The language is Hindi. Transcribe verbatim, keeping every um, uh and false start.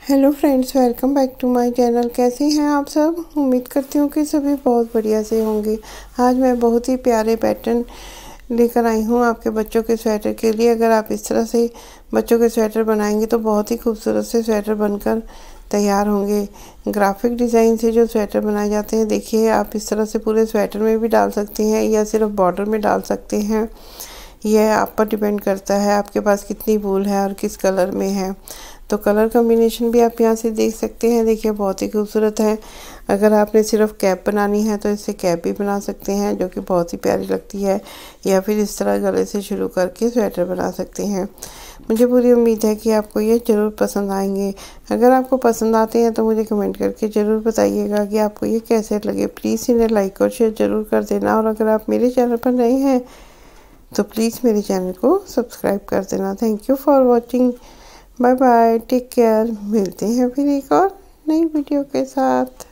Hello friends, welcome back to my channel. कैसे हैं आप सब? उम्मीद करती हूँ कि सभी बहुत बढ़िया से होंगे। आज मैं बहुत ही प्यारे पैटर्न लेकर आई हूँ आपके बच्चों के स्वेटर के लिए। अगर आप इस तरह से बच्चों के स्वेटर बनाएंगे तो बहुत ही खूबसूरत से स्वेटर बनकर तैयार होंगे। ग्राफिक डिज़ाइन से जो स्वेटर बनाए जाते हैं, देखिए आप इस तरह से पूरे स्वेटर में भी डाल सकते हैं या सिर्फ बॉर्डर में डाल सकते हैं। यह आप पर डिपेंड करता है आपके पास कितनी वूल है और किस कलर में है। तो कलर कॉम्बिनेशन भी आप यहाँ से देख सकते हैं। देखिए बहुत ही खूबसूरत है। अगर आपने सिर्फ कैप बनानी है तो इससे कैप भी बना सकते हैं, जो कि बहुत ही प्यारी लगती है, या फिर इस तरह गले से शुरू करके स्वेटर बना सकते हैं। मुझे पूरी उम्मीद है कि आपको ये ज़रूर पसंद आएंगे। अगर आपको पसंद आते हैं तो मुझे कमेंट करके ज़रूर बताइएगा कि आपको ये कैसे लगे। प्लीज़ इन्हें लाइक और शेयर ज़रूर कर देना। और अगर आप मेरे चैनल पर नए हैं तो प्लीज़ मेरे चैनल को सब्सक्राइब कर देना। Thank you for watching. Bye bye, take care. मिलते हैं फिर एक और नई वीडियो के साथ।